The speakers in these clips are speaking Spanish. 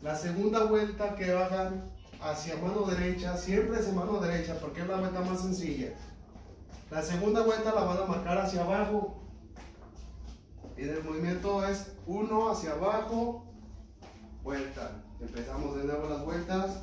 La segunda vuelta que hagan hacia mano derecha, siempre hacia mano derecha porque es la vuelta más sencilla. La segunda vuelta la van a marcar hacia abajo. Y el movimiento es 1 hacia abajo, vuelta. Empezamos de nuevo las vueltas.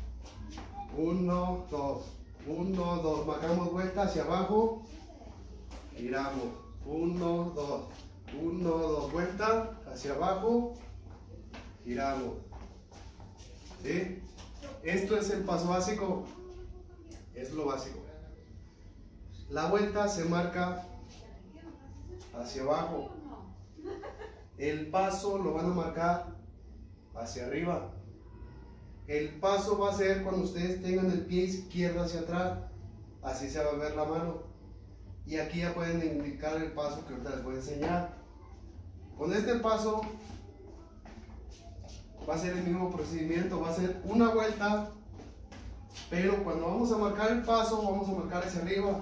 1, 2, 1, 2. Marcamos vuelta hacia abajo. Giramos. 1, 2, 1, 2. Vuelta hacia abajo. Giramos. ¿Sí? Esto es el paso básico. Es lo básico. La vuelta se marca hacia abajo. El paso lo van a marcar hacia arriba. El paso va a ser cuando ustedes tengan el pie izquierdo hacia atrás. Así se va a ver la mano. Y aquí ya pueden indicar el paso que ahorita les voy a enseñar. Con este paso va a ser el mismo procedimiento. Va a ser una vuelta. Pero cuando vamos a marcar el paso, vamos a marcar hacia arriba.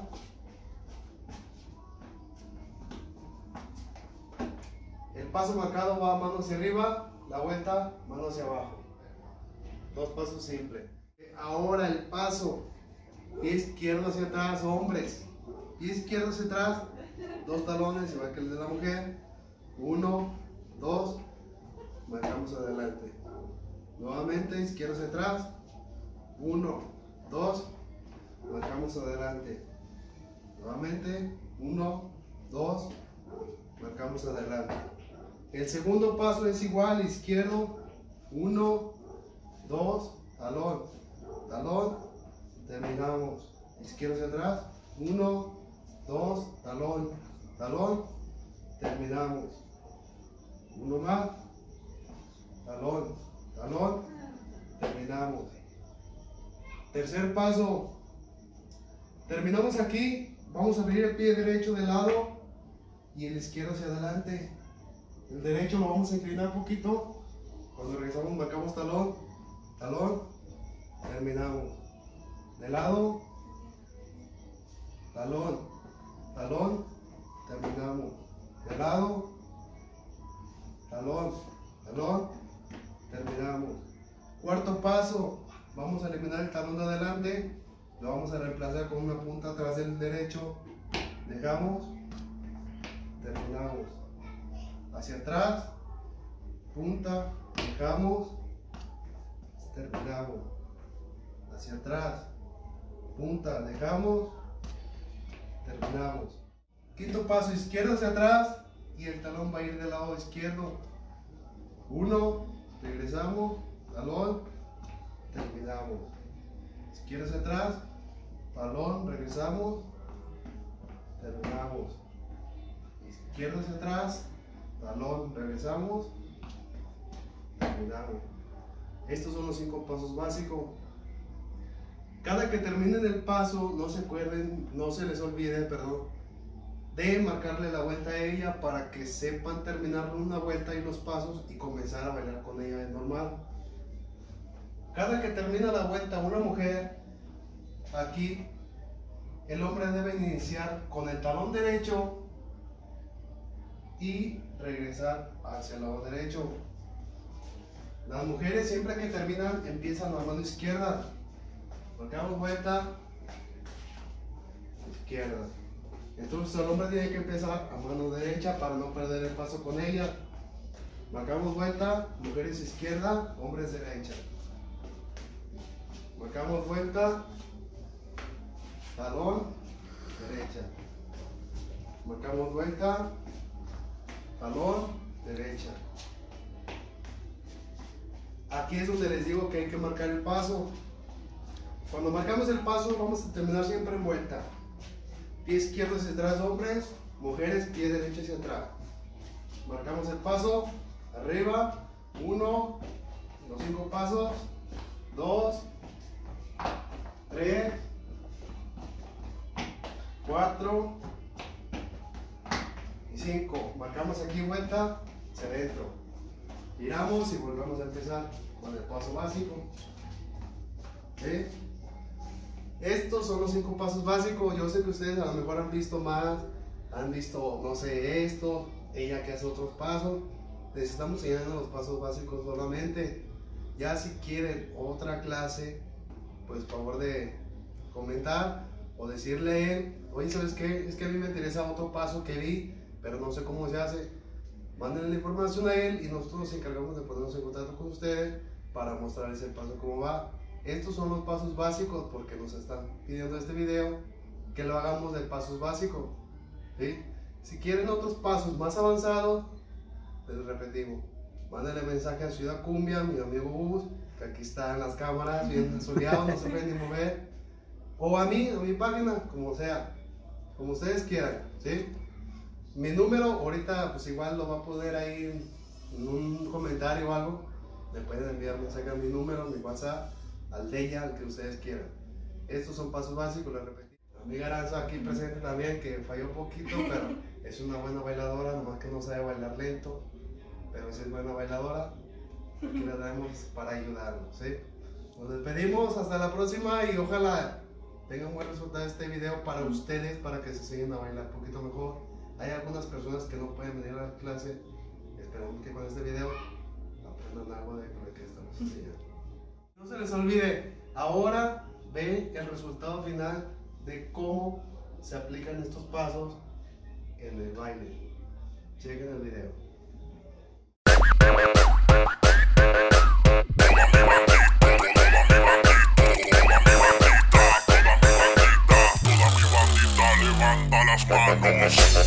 El paso marcado va mano hacia arriba, la vuelta mano hacia abajo. Dos pasos simples. Ahora el paso, pie izquierdo hacia atrás, hombres. Pie izquierdo hacia atrás, 2 talones, igual que el de la mujer. 1, 2, marcamos adelante. Nuevamente, izquierdo hacia atrás. 1, 2, marcamos adelante. Nuevamente, 1, 2, marcamos adelante. El segundo paso es igual, izquierdo, 1, 2, talón, talón, terminamos. Izquierdo hacia atrás, 1, 2, talón, talón, terminamos. Uno más, talón, talón, terminamos. Tercer paso, terminamos aquí, vamos a abrir el pie derecho de lado y el izquierdo hacia adelante. El derecho lo vamos a inclinar un poquito. Cuando regresamos marcamos talón, talón, terminamos. De lado, talón, talón, terminamos. De lado, talón, talón, terminamos. Cuarto paso, vamos a eliminar el talón de adelante. Lo vamos a reemplazar con una punta atrás del derecho. Dejamos, terminamos. Hacia atrás, punta, dejamos, terminamos. Hacia atrás, punta, dejamos, terminamos. Quinto paso, izquierdo hacia atrás y el talón va a ir del lado izquierdo. 1, regresamos, talón, terminamos. Izquierdo hacia atrás, talón, regresamos, terminamos. Izquierdo hacia atrás, talón, regresamos, terminamos. Estos son los 5 pasos básicos. Cada que terminen el paso, no se acuerden, no se les olvide, perdón, de marcarle la vuelta a ella para que sepan terminar una vuelta y los pasos y comenzar a bailar con ella de normal. Cada que termina la vuelta una mujer, aquí el hombre debe iniciar con el talón derecho y regresar hacia el lado derecho. Las mujeres siempre que terminan empiezan a la mano izquierda. Marcamos vuelta izquierda. Entonces el hombre tiene que empezar a mano derecha para no perder el paso con ella. Marcamos vuelta, mujeres izquierda, hombres derecha. Marcamos vuelta, talón, derecha. Marcamos vuelta, talón, derecha. Aquí es donde les digo que hay que marcar el paso. Cuando marcamos el paso vamos a terminar siempre en vuelta. Pie izquierdo hacia atrás, hombres, mujeres, pie derecho hacia atrás. Marcamos el paso, arriba, 1, los 5 pasos, 2, 3, 4 y 5. Marcamos aquí vuelta hacia adentro. Giramos y volvemos a empezar con el paso básico. ¿Sí? Estos son los 5 pasos básicos. Yo sé que ustedes a lo mejor han visto más, han visto, no sé, esto, ella que hace otros pasos. Les estamos enseñando los pasos básicos solamente. Ya si quieren otra clase, pues favor de comentar o decirle a él, oye, ¿sabes qué? Es que a mí me interesa otro paso que vi, pero no sé cómo se hace. Mándenle la información a él y nosotros nos encargamos de ponernos en contacto con ustedes para mostrarles el paso cómo va. Estos son los pasos básicos porque nos están pidiendo este video que lo hagamos de pasos básicos, ¿sí? Si quieren otros pasos más avanzados, les repetimos, mándenle mensaje a Ciudad Cumbia, mi amigo Bus, que aquí está en las cámaras, bien soleado, no se puede ni mover, o a mí, a mi página, como sea, como ustedes quieran, ¿sí? Mi número, ahorita pues igual lo va a poner ahí en un comentario o algo, le pueden enviar mensaje a mi número, mi WhatsApp, al de ella, al que ustedes quieran. Estos son pasos básicos, les repito. Amiga Aranza aquí presente también, que falló poquito, pero es una buena bailadora, nomás que no sabe bailar lento, pero sí es buena bailadora. Aquí la damos para ayudarnos, ¿sí? Nos despedimos, hasta la próxima y ojalá tengan buen resultado este video para ustedes, para que se sigan a bailar un poquito mejor. Hay algunas personas que no pueden venir a la clase, esperamos que con este video aprendan algo de lo que estamos enseñando. No se les olvide, ahora ven el resultado final de cómo se aplican estos pasos en el baile. Chequen el video. Levanta las manos.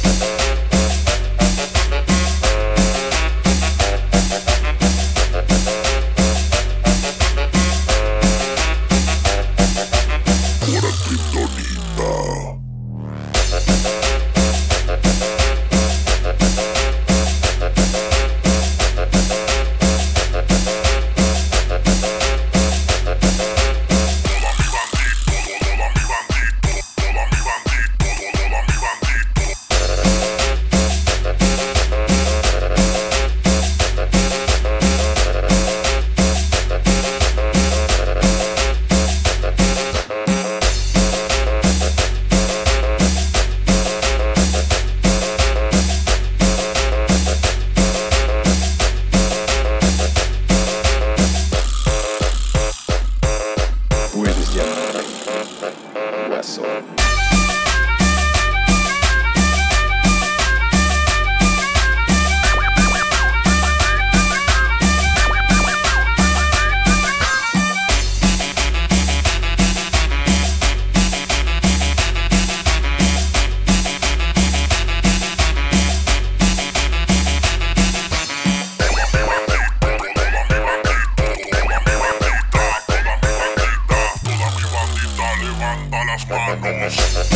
Levanta las manos.